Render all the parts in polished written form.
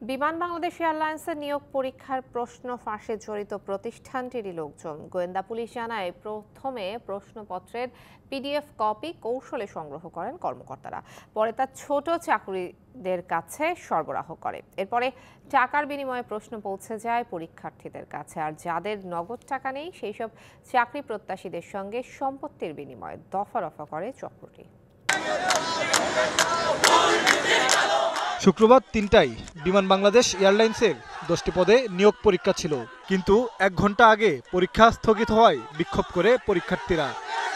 বিমান বাংলাদেশ এয়ারলাইন্সের নিয়োগ পরীক্ষার প্রশ্ন ফাঁসে জড়িত প্রতিষ্ঠানটিরই লোকজন। গোয়েন্দা পুলিশ জানায়, প্রথমে প্রশ্নপত্রের পিডিএফ কপি কৌশলে সংগ্রহ করেন কর্মকর্তারা, পরে তা ছোট চাকুরিদের কাছে সরবরাহ করে। এরপরে টাকার বিনিময়ে প্রশ্ন পৌঁছে যায় পরীক্ষার্থীদের কাছে, আর যাদের নগদ টাকা নেই সেই সব চাকরি প্রত্যাশীদের সঙ্গে সম্পত্তির বিনিময়ে দফা রফা করে চক্রটি। শুক্রবার ৩টায় বিমান বাংলাদেশ এয়ারলাইন্সের 10টি পদে নিয়োগ পরীক্ষা ছিল, কিন্তু 1 ঘন্টা আগে পরীক্ষা স্থগিত হওয়ায় বিক্ষোভ করে পরীক্ষার্থীরা।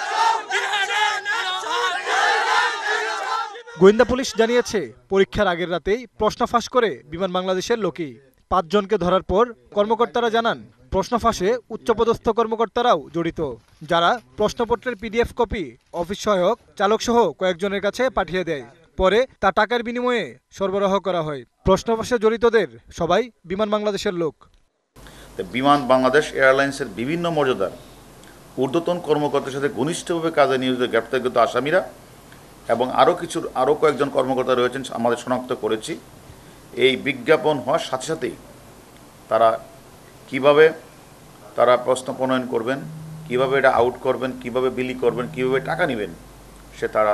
গোয়েন্দা পুলিশ জানিয়েছে, পরীক্ষার আগের রাতেই প্রশ্ন ফাঁস করে বিমান বাংলাদেশের লোকই। 5 জনকে ধরার পর কর্মকর্তারা জানান, প্রশ্ন ফাঁসে উচ্চপদস্থ কর্মকর্তারাও জড়িত, যারা প্রশ্নপত্রের পিডিএফ কপি অফিস সহায়ক চালক সহ কয়েকজনের কাছে পাঠিয়ে দেয়। পরে তা টাকার বিনিময়ে সরবরাহ করা হয়। প্রশ্ন ফাঁসে জড়িতদের সবাই বিমান বাংলাদেশের লোক। বিমান বাংলাদেশ এয়ারলাইন্সের বিভিন্ন মর্যাদার ঊর্ধ্বতন কর্মকর্তার সাথে ঘনিষ্ঠভাবে কাজে নিয়োজিত গ্রেপ্তারকৃত আসামিরা এবং আরও কয়েকজন কর্মকর্তা রয়েছেন আমাদের শনাক্ত করেছি। এই বিজ্ঞাপন হওয়ার সাথে সাথেই তারা কিভাবে প্রশ্ন প্রণয়ন করবেন, কিভাবে এটা আউট করবেন, কিভাবে বিলি করবেন, কিভাবে টাকা নেবেন, তারা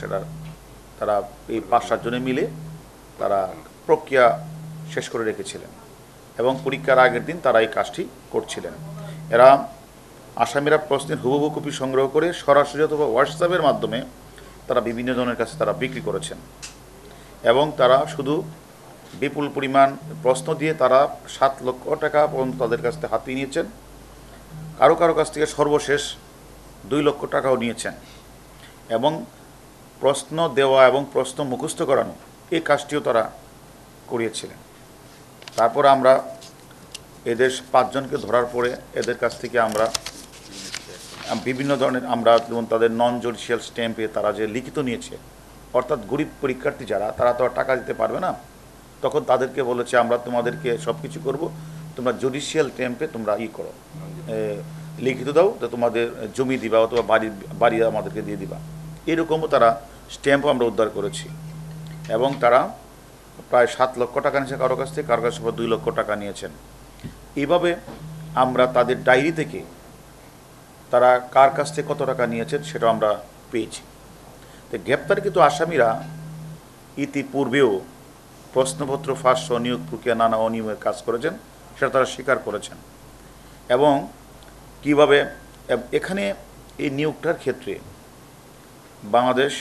এই 5-7 জনে মিলে তারা প্রক্রিয়া শেষ করে রেখেছিলেন এবং পরীক্ষার আগের দিন তারা এই কাজটি করছিলেন। এরা আসামিরা প্রশ্নের হুবহু কপি সংগ্রহ করে সরাসরি অথবা হোয়াটসঅ্যাপের মাধ্যমে তারা বিভিন্ন জনের কাছে তারা বিক্রি করেছেন এবং তারা শুধু বিপুল পরিমাণ প্রশ্ন দিয়ে তারা 7 লক্ষ টাকা পর্যন্ত তাদের কাছ থেকে হাতিয়ে নিয়েছেন। কারো কাছ থেকে সর্বশেষ 2 লক্ষ টাকাও নিয়েছেন এবং প্রশ্ন দেওয়া এবং প্রশ্ন মুখস্থ করানো এই কাজটিও তারা করিয়েছিলেন। তারপর আমরা এদের 5 জনকে ধরার পরে এদের কাছ থেকে আমরা বিভিন্ন ধরনের যেমন তাদের নন জুডিশিয়াল স্ট্যাম্পে তারা যে লিখিত নিয়েছে, অর্থাৎ গরিব পরীক্ষার্থী যারা, তারা তো আর টাকা দিতে পারবে না, তখন তাদেরকে বলেছে আমরা তোমাদেরকে সব কিছু করবো, তোমরা জুডিশিয়াল স্ট্যাম্পে তোমরা করো, লিখিত দাও, তো তোমাদের জমি দিবা অথবা বাড়ি আমাদেরকে দিয়ে দিবা। এরকমও তারা স্ট্যাম্পও আমরা উদ্ধার করেছি এবং তারা প্রায় 7 লক্ষ টাকা নিয়েছে কারো কাছ থেকে, কারো কাছ থেকে 2 লক্ষ টাকা নিয়েছেন। এইভাবে আমরা তাদের ডায়েরি থেকে তারা কার কাছ থেকে কত টাকা নিয়েছেন সেটা আমরা পেয়েছি। তো গ্রেপ্তারকৃত আসামিরা ইতিপূর্বেও প্রশ্নপত্র ফাঁস সহ নিয়োগ প্রক্রিয়া নানা অনিয়মের কাজ করেছেন, সেটা তারা স্বীকার করেছেন। এবং কিভাবে এখানে এই নিয়োগটার ক্ষেত্রে বাংলাদেশ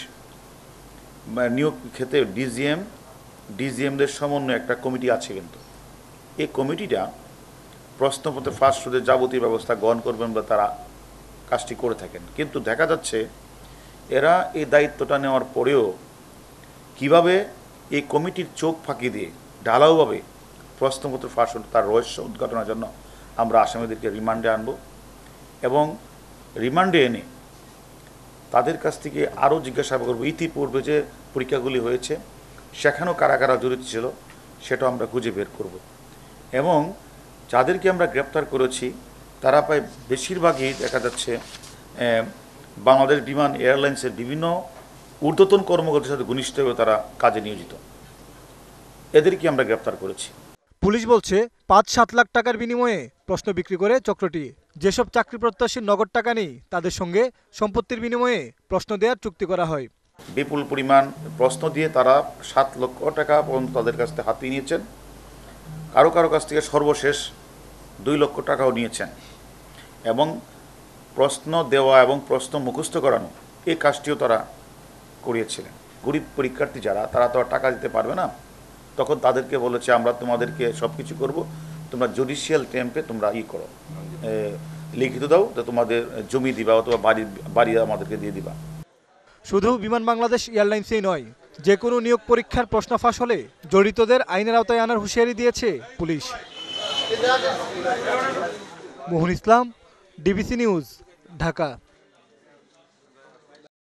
নিয়োগ ক্ষেত্রে ডিজিএমদের সমন্বয়ে একটা কমিটি আছে, কিন্তু এই কমিটিটা প্রশ্নপত্র ফাঁস রোধের যাবতীয় ব্যবস্থা গ্রহণ করবেন বা তারা কাজটি করে থাকেন। কিন্তু দেখা যাচ্ছে এরা এই দায়িত্বটা নেওয়ার পরেও কিভাবে এই কমিটির চোখ ফাঁকি দিয়ে ঢালাওভাবে প্রশ্নপত্র ফাঁস হল তার রহস্য উদ্ঘাটনের জন্য আমরা আসামিদেরকে রিমান্ডে আনব এবং রিমান্ডে এনে তাদের কাছ থেকে আরও জিজ্ঞাসাবাদ করব, ইতিপূর্বে যে পরীক্ষাগুলি হয়েছে সেখানেও কারা কারা জড়িত ছিল সেটাও আমরা খুঁজে বের করব এবং যাদেরকে আমরা গ্রেপ্তার করেছি তারা প্রায় বেশিরভাগই দেখা যাচ্ছে বাংলাদেশ বিমান এয়ারলাইন্সের বিভিন্ন ঊর্ধ্বতন কর্মকর্তার সাথে ঘনিষ্ঠভাবে তারা কাজে নিয়োজিত, এদেরকে আমরা গ্রেপ্তার করেছি। পুলিশ বলছে 5-7 লাখ টাকার বিনিময়ে প্রশ্ন বিক্রি করে চক্রটি। যেসব চাকরি প্রত্যাশীর নগদ টাকা নেই তাদের সঙ্গে সম্পত্তির বিনিময়ে প্রশ্ন দেওয়ার চুক্তি করা হয়। বিপুল পরিমাণ প্রশ্ন দিয়ে তারা 7 লক্ষ টাকা পর্যন্ত তাদের কাছ থেকে হাতিয়ে নিয়েছেন। কারো কাছ থেকে সর্বশেষ 2 লক্ষ টাকাও নিয়েছেন এবং প্রশ্ন দেওয়া এবং প্রশ্ন মুখস্থ করানো এই কাজটিও তারা করিয়েছিলেন। গরিব পরীক্ষার্থী যারা, তারা তো আর টাকা দিতে পারবে না, তখন তাদেরকে বলেছে আমরা তোমাদেরকে সব কিছু করবো, তোমরা জুডিশিয়াল স্ট্যাম্পে তোমরা করো, লিখিত দাও, তো তোমাদের জমি দিবা অথবা বাড়ি আমাদেরকে দিয়ে দিবা। শুধু বিমান বাংলাদেশ এয়ারলাইন্সেই নয়, যে কোনো নিয়োগ পরীক্ষার প্রশ্ন ফাঁস হলে জড়িতদের আইনের আওতায় আনার হুঁশিয়ারি দিয়েছে পুলিশ। Mohan Islam, DBC news, Dhaka.